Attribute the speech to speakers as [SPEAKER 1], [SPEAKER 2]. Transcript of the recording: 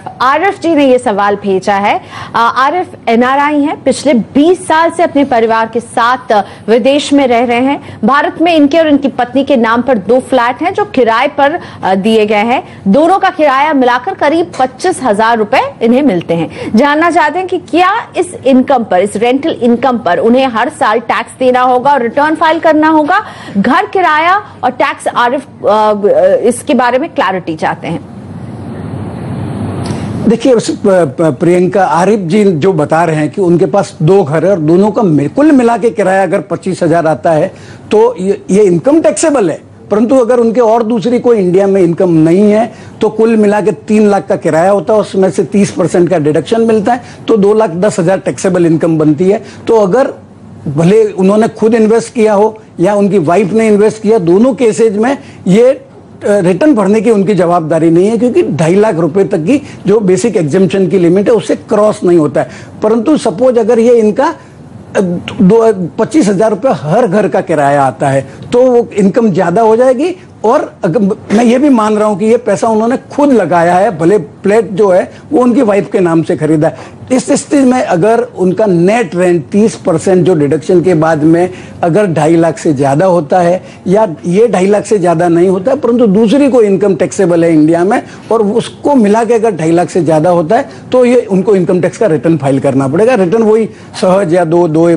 [SPEAKER 1] आरिफ जी ने ये सवाल भेजा है। आरिफ NRI है, पिछले 20 साल से अपने परिवार के साथ विदेश में रह रहे हैं। भारत में इनके और इनकी पत्नी के नाम पर 2 फ्लैट हैं जो किराए पर दिए गए हैं। दोनों का किराया मिलाकर करीब 25,000 रुपए इन्हें मिलते हैं। जानना चाहते हैं कि क्या इस इनकम पर, इस रेंटल इनकम पर उन्हें हर साल टैक्स देना होगा और रिटर्न फाइल करना होगा? घर किराया और टैक्स, आरिफ इसके बारे में क्लैरिटी चाहते हैं।
[SPEAKER 2] देखिए प्रियंका, आरिफ जी जो बता रहे हैं कि उनके पास 2 घर है और दोनों का कुल मिला के किराया अगर 25,000 आता है तो ये इनकम टैक्सेबल है। परंतु अगर उनके और दूसरी कोई इंडिया में इनकम नहीं है तो कुल मिला के 3 लाख का किराया होता है, उसमें से 30% का डिडक्शन मिलता है, तो 2,10,000 टैक्सेबल इनकम बनती है। तो अगर भले उन्होंने खुद इन्वेस्ट किया हो या उनकी वाइफ ने इन्वेस्ट किया, दोनों केसेज में ये रिटर्न भरने की उनकी जवाबदारी नहीं है, क्योंकि 2.5 लाख रुपए तक की जो बेसिक एग्जेम्पशन की लिमिट है उससे क्रॉस नहीं होता है। परंतु सपोज अगर ये इनका 25,000 रुपये हर घर का किराया आता है तो वो इनकम ज्यादा हो जाएगी। और मैं ये भी मान रहा हूं कि ये पैसा उन्होंने खुद लगाया है, भले फ्लैट जो है वो उनकी वाइफ के नाम से खरीदा है। इस स्थिति में अगर उनका नेट रेंट 30% जो डिडक्शन के बाद में अगर 2.5 लाख से ज्यादा होता है, या ये 2.5 लाख से ज्यादा नहीं होता है परंतु दूसरी कोई इनकम टैक्सेबल है इंडिया में और उसको मिला के अगर 2.5 लाख से ज्यादा होता है तो ये उनको इनकम टैक्स का रिटर्न फाइल करना पड़ेगा। रिटर्न वही सहज या दो